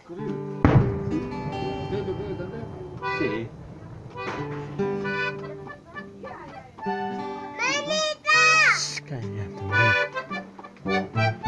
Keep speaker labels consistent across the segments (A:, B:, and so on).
A: corrido. ¿Usted lo puede cantar?
B: Sí.
C: Cállate, hombre.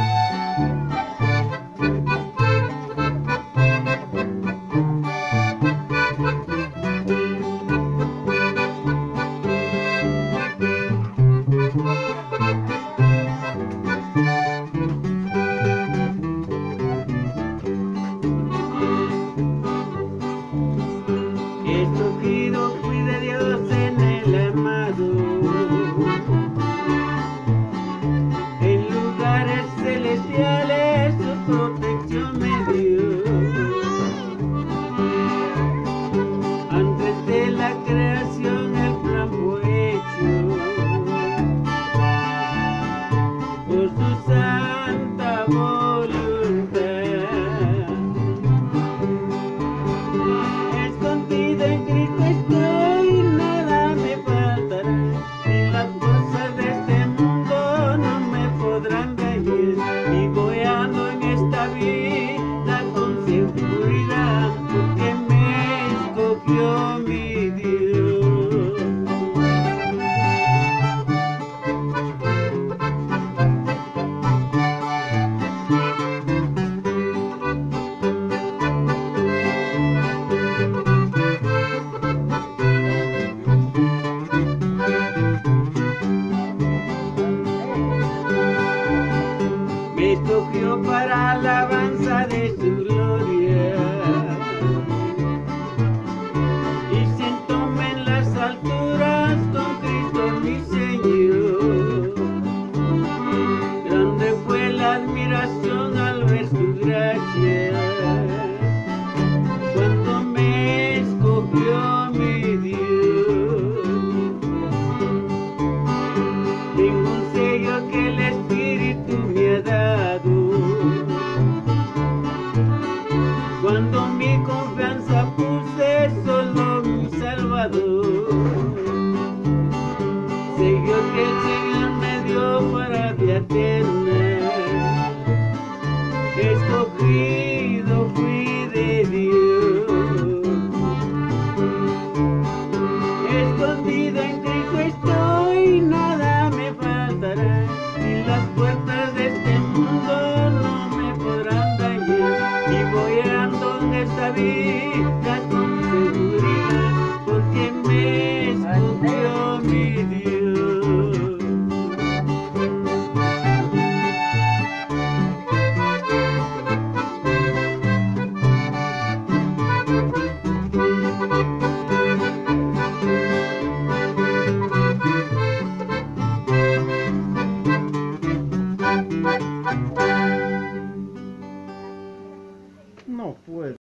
B: Escogido fui de Dios en el amado, en lugares celestiales su protección me dio. Antes de la creación el plan fue hecho por su santa voluntad. Escondido en Cristo estoy, nada me faltará, y las cosas de este mundo no me podrán dañar. Y voy ando en esta vida con seguridad, porque me escogió mi Dios. Me escogió para alabanza de su gloria y sentóme en las alturas con Cristo mi Señor. Grande fue la admiración al ver su gracia cuando me escogió mi Dios. Tengo un sello que el Espíritu me ha dado. Cuando mi confianza puse solo mi Salvador, sello que el Señor me dio para vida eterna. Escogido fui de Dios, escondido en Cristo estoy, nada me faltará, y las puertas de este mundo no me podrán dañar. Y voy andando en esta vida con seguridad, porque me escogió mi Dios.
C: No puedo.